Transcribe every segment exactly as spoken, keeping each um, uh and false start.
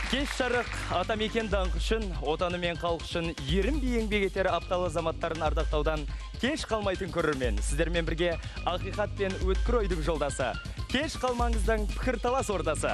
Кеш жарық атамекен даңқышын, отаны мен қалқышын ерін бейін бегетері апталы азаматтарын ардақтаудан кеш қалмайтын көрермен. Сіздермен бірге ақиқат пен өткір ойдың жолдасы. Кеш қалмаңыздың пікірталас ордасы.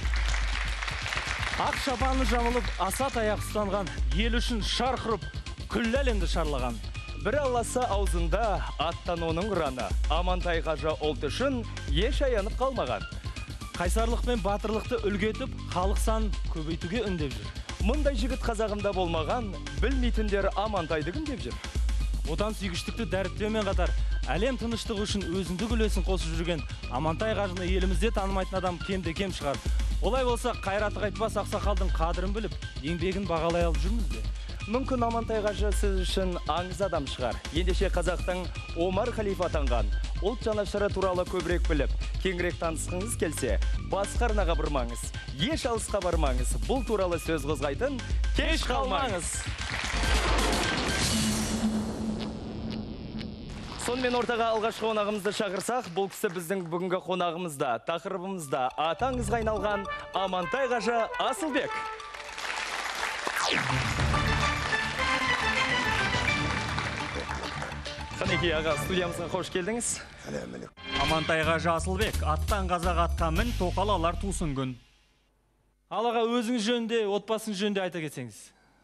Ақ шапаны жамылып, асат аяқ ұстанған, ел үшін шарқырып, күллі әлемді шарлаған. Бір алласы аузында аттан оның ұраны, Амантай қажы ұлт үшін еш аянып қалмаған. Қайсарлық пен батырлықты үлгетіп, халық сан көбейтуге үндеп жүр. Мұндай жігіт қазағымда болмаған, білмейтіндер Амантайды кімдеп жүр. Отан сүйгіштікті дәріптеумен қатар, әлем тыныштығы үшін өзіндік үлесін қосып жүрген Амантай қажыны елімізде танымайтын адам кемде кем шығар. Олай болса, қайраты қайтпас ақсақалдың қадірін біліп, еңбегін бағалай алып жүрміз бе? Мүмкін Амантай қажы сіз үшін аңыз адам шығар. Ендеше қазақтың Омар халифа атанған, ұлт жанашыры туралы көбірек біліп, кеңірек танысқыңыз келсе, басқа арнаға бұрмаңыз, еш алысқа бармаңыз. Бұл туралы сөз қозғайтын кеш қалмаңыз. Сонымен ортаға алғашқы қонағымызды шақырсақ, бұл кісі біздің бүгінгі қонағымызда, тақырыбымызда атаңызға айналған Амантай қажы Асылбек. Қанеке аға, студиямызға қош келдіңіз. Амантай қажы Асылбек, аттан қазақ атқа мін, тоқалалар тусын күн. Ал аға, өзіңіз жөнінде, отбасыңыз жөнінде айта кетсеңіз.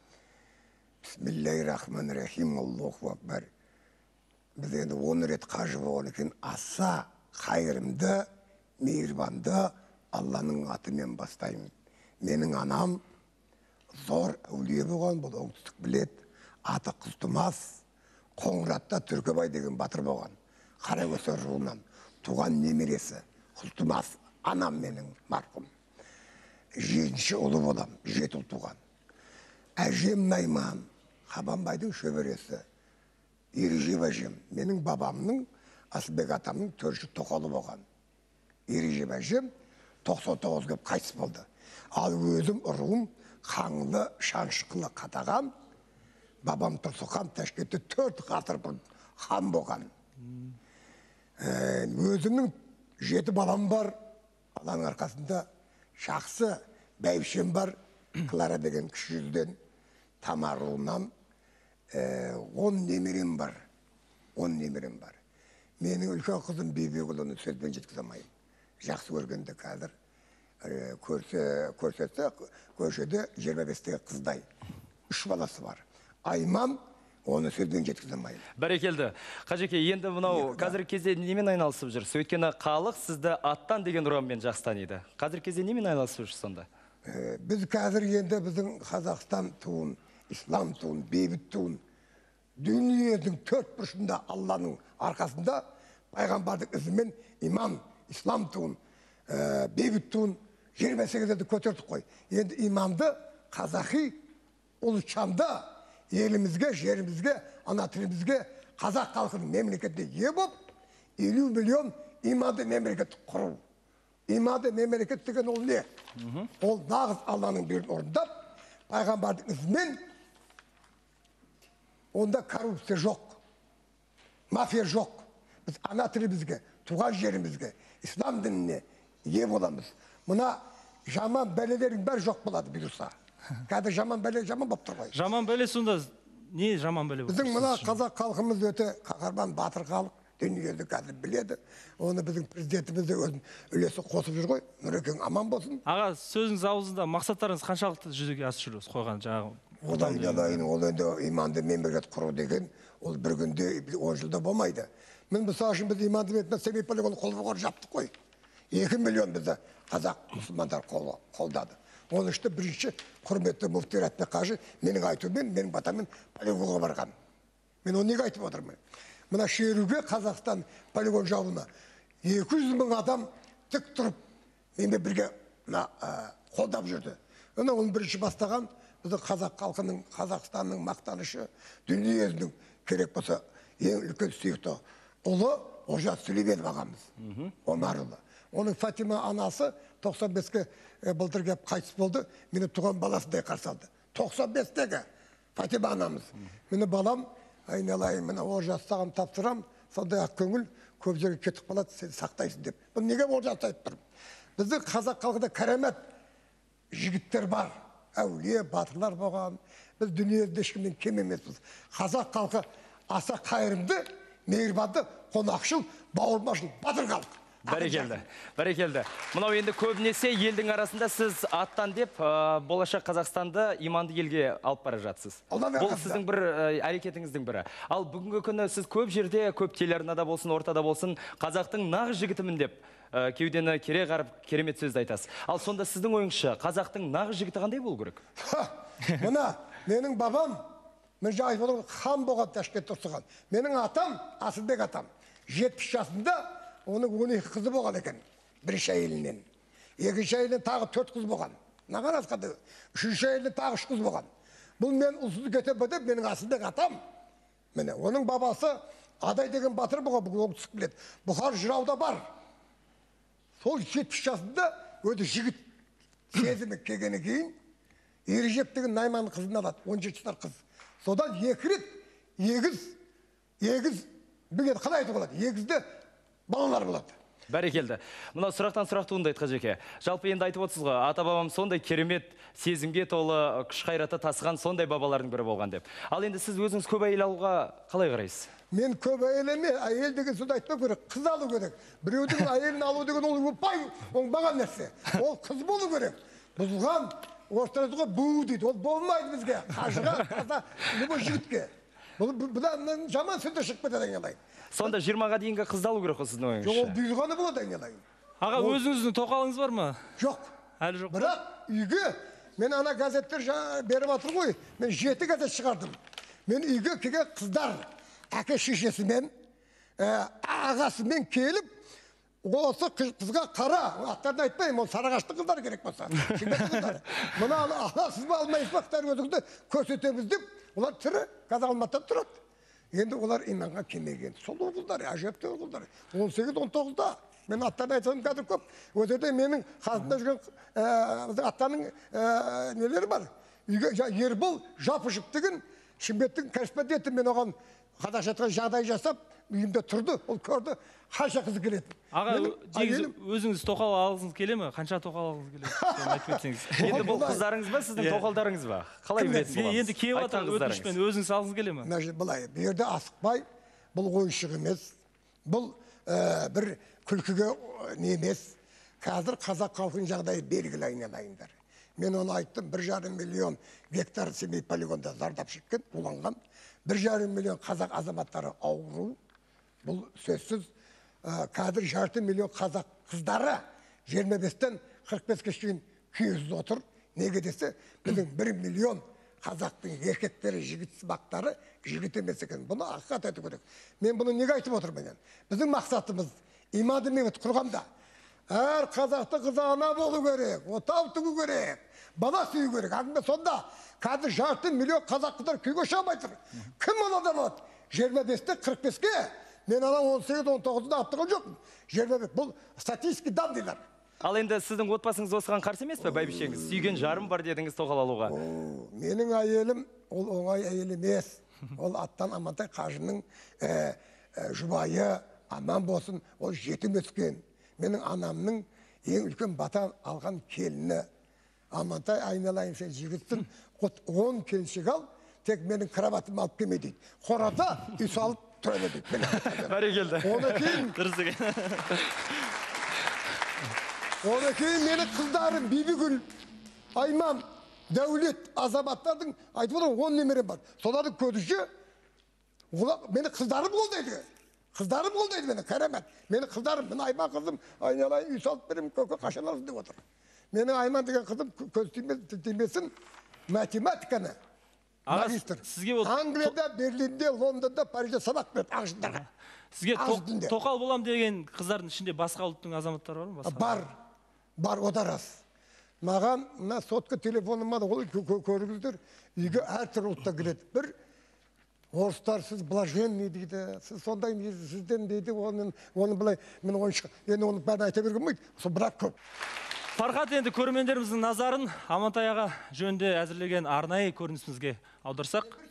Бисмиллахиррахманиррахим, Аллаху акбар. Біз енді он рет қажы болған екен, аса қайырымды, мейірбанды Алланың атымен бастаймын. Менің анам зор әулие болған, бұл оңтүстік білет, аты Құлтымас, Қоңыратта Түркебай деген батыр болған. Қаракөсер руынан туған немересі Құлтымас, анам менің марқұм. Жетінші ұлы болам, жеті ұл туған. Әжем Найман, Қабанбайдың шөбересі, Ережеп әжем. Менің бабамның, Асылбек атамның төртінші тоқалы болған. Ережеп әжем тоқсан тоғыз кеп қайтыс болды. Ал өзім ұруым қаңлы, шаншықылы қатаған. Бабам Тұрсыхан Ташкентте төрт ғасыр бұрын хан болған. Өзімнің жеті балам бар. Алланың арқасында жақсы бәйбішем бар. Клара деген кіші жүзден Тамар руынан он немерем бар. он немерем бар. Менің үлкен қызым Бибігүл, сөзбен жеткізе алмаймын. Жақсы көргенде қазір көрсетсе, көршеде жиырма бестегі қыздай. Үш баласы бар. Айман, оны сөзбен жеткізе алмайды. Бәрекелді. Қажеке, енді мынау қазір кезде немен айналысып жүрсіз? Өйткені халық сізді аттан деген ұранмен жақсы таниды. Қазір кезде немен айналысып жүрсіз сонда? Біз қазір енді біздің Қазақстан туын, ислам туын, бейбіт туын, дүниенің төрт бұрышында Алланың арқасында пайғамбардың ізімен иман, ислам туын, бейбіт туын жиырма сегізді көтердік қой. Енді иманды қазақи ұлтшанды елімізге, жерімізге, ана тілімізге, қазақ халқының мемлекетіне ие болып, елу миллион иманды мемлекет құру. Иманды мемлекет деген ол не? Ол нағыз Алланың берген орындап, пайғамбардың ізімен, онда коррупция жоқ, мафия жоқ. Біз ана тілімізге, туған жерімізге, ислам дініне ие боламыз. Мұна жаман бәлелердің бәрі жоқ болады бұйырса. Қазір жаман бәле жаман болып тұр ғой. Жаман бәле сонда не жаман бәле болып? Біздің мына қазақ халқымыз өте қаһарман батыр халық, дүниені қазір біледі. Оны біздің президентіміз де өзінің үлесі қосып жүр ғой. Нұрекең аман болсын. Аға, сөзіңіз аузында мақсаттарыңыз қаншалықты жүзеге асып жүрсіз қойған жаңағы? Одан далайын, ол енді иманды мемлекет құру деген, ол бір күнде он жылда болмайды. Мен мысалы үшін біз иманды мемлекет Семей полигонын қолға жаптық қой. екі миллион бізді қазақ мұсылмандар қолдады. Оның іште бірінші құрметті мүфти Рәтбек қажы менің айтумен, менің батамен полигонға барған. Мен оны неге айтып отырмын? Мына шеруге Қазақстан полигон жауына екі жүз мың адам тік тұрып, менде бірге қолдап жүрді. Оның бірінші бастаған біздің қазақ халқының, Қазақстанның мақтанышы, дүниенің керек болса ең үлкен сүйікті ұлы Олжас Сүлейменов ағамыз, Омар ұлы. Оның Фатима анасы тоқсан беске былтыр кеп қайтыс болды, мені туған баласындай қарсы алды. тоқсан бестегі Фатима анамыз. Мені балам, айналайын, мені Олжас саған тапсырам, сондай ақ көңіл көп жерге кетіп қалады, сен сақтайсың деп. Бұл неге Олжас айтып тұрмын? Біздің қазақ халқында кәремет жігіттер бар. әулие батырлар болған. Біз дүниеде ешкімнен кем емеспіз. Қазақ халқы аса қайырымды, мейірбанды, қонақшыл, бауырмашыл, батыр халық. Бәрекелді, бәрекелді. Мынау енді көбінесе елдің арасында сіз аттан деп, болашақ Қазақстанды иманды елге алып бара жатсыз. Бұл сіздің бір әрекетіңіздің бірі. Ал бүгінгі күні сіз көп жерде, көп телеарнада болсын, ортада болсын, қазақтың нағыз жігітімін деп кеудені кере қарып, керемет сөзді айтасыз. Ал сонда сіздің ойыңызша, қазақтың нағыз жігіті қандай болу керек? Мына, менің бабам, мен жаңа айтып отырмын, хан болған Ташкентте тұрған. Менің атам, Асылбек атам, жетпіс жасында оның он екі қызы болған екен, бірінші әйелінен. Екінші әйелінен тағы төрт қыз болған. Наған асқады? Үшінші әйелінен тағы үш қыз болған. Бұл мен ұлсызды кетіп өтіп, менің Асылбек атам. Міне, оның бабасы Адай деген батыр болған, бұл оңтүстік біледі. Бұхар жырауда бар. Сол жетпіс жасында өте жігіт сезімі келгені кейін, Ережеп деген Найманның қызын алады, он жеті жасар қыз. Содан екі рет егіз, егіз, бүгін қалай айтуға болады? Егізді балалар болады. Бәрекелді. Мынау сұрақтан сұрақ туындайды Қажеке. Жалпы енді айтып отырсыз ғой, ата-бабам сондай керемет сезімге толы, күш қайраты тасыған сондай бабалардың бірі болған деп. Ал енді сіз өзіңіз көп әйел алуға қалай қарайсыз? Мен көп әйел емес, әйел деген сөзді айтпау керек, қыз алу керек. Біреудің әйелін алу деген ол өппай оңбаған нәрсе. Ол қыз болу керек. Бұзылған, орыстарызға бұу дейді, ол болмайды бізге. Қажыға, қаса, любой жігітке. Бұдан жаман сөзді шығып кетеді айналайын. Сонда жиырмаға дейінгі қызды алу керек қой сіздің ойыңызша? Жоқ, ол бұйырғаны болады айналайын. Аға, өзіңіздің тоқалыңыз бар ма? Жоқ. Әлі жоқ. Бірақ үйге, мен ана газеттер беріп атыр ғой, мен жеті газет шығардым. Мен үйге келген қыздар, әке шешесімен, ағасымен келіп, осы қызға қара, аттарын айтпаймын, ол сарағашты қыздар керек болса. Мұна аласыз ба, алмайсыз ба, өзіңізді көрсетеміз деп, олар тірі, газ алматыда тұрады. Енді олар иманға келмеген. Сол ұлғылдар, әжепті ұлғылдар. он сегіз он тоғызда. Мен аттарын айтсам қазір көп. Өтеде менің қасында жүрген аттаның нелері бар. Ербол Жапышев деген Шымкенттің корреспонденті, мен оған қазақша айтқан жағдай жасап, үйімде тұрды, ол көрді, қанша қызы келеді. Аға, өзіңіз тоқал алғыңыз келе ме? Қанша тоқал алғыңыз келеді? Айтып кетсеңіз. Енді бұл қыздарыңыз ба, сіздің тоқалдарыңыз ба? Қалай білесіз боламыз? Енді келіп атқан өтінішпен өзіңіз алғыңыз келе ме? Былай, бұл жерде асықпай, бұл ойыншық емес, бұл бір күлкіге не емес. Қазір қазақ халқының жағдайы белгілі айналайындар. Мен оны айттым, бір жарым миллион гектар Семей полигонда зардап шеккен, уланған. Бір жарым миллион қазақ азаматтары ауру. Бұл сөзсіз, қазір жарты миллион қазақ қыздары жиырма бестен қырық беске шейін күйеусіз отыр. Неге десе, біздің бір миллион қазақтың еркектері, жігіт бақтары жігіт емес екен. Бұны ақиқат айту керек. Мен бұны неге айтып отырмын? Біздің мақсатымыз иманды мемлекет құрғанда әр қазақты қызы ана болу керек, отау тігу керек, бала сүю керек. Әңгіме сонда қазір жарты миллион қазақ қыздар күйге шығамай тұр. Кім онадан алады? жиырма бестен қырық беске мен ана он сегіз он тоғызда аптыған жоқпын. жиырма бес бұл статистика данныйлар. Ал енді сіздің отбасыңыз осыған қарсы емес пе, бәйбішеңіз? Сүйген жарым бар дедіңіз тоқал алуға. Менің әйелім ол оңай әйел емес. Ол Аттан Амантай қажының жұбайы аман болсын, ол жетім өскен. Менің анамның ең үлкен батан алған келіні. Амантай, айналайын сен жігітсің, он келіншек ал, тек менің кроватым алып келме дейді. Қорада үй салып тұрады дейді. Бәрекелді. Оны кейін Оны кейін менің қыздарым Бибігүл, Айман, Дәулет, азаматтардың айтып отырған он немерем бар. Солардың көзінше мені қыздарым қолдайды. Қыздарым қолдайды мені, кәремет. Менің қыздарым, мен Айман қызым, айналайын үй салып берем, көке қашаларсың деп отыр. Менің Айман деген қызым көз тимесін математиканы. Магистр. Англияда, Берлинде, Лондонда, Парижде сабақ береді ағылшындарға. Сізге тоқал болам деген қыздардың ішінде басқа ұлттың азаматтары бар ма? Бар. Бар, о да рас. Маған мына сотқа телефоныма да ол көріңіздер, үйге әртүрлі ұлтта келеді. Бір орыстар сіз блаженный дейді, сіз сондай сізден дейді, оны былай, мен ойыншық, енді оны бәрін айта берген мойды, сол бірақ көп. Фархат, енді көрермендеріміздің назарын Амантай аға жөнінде әзірлеген арнайы көрінісімізге аударсақ.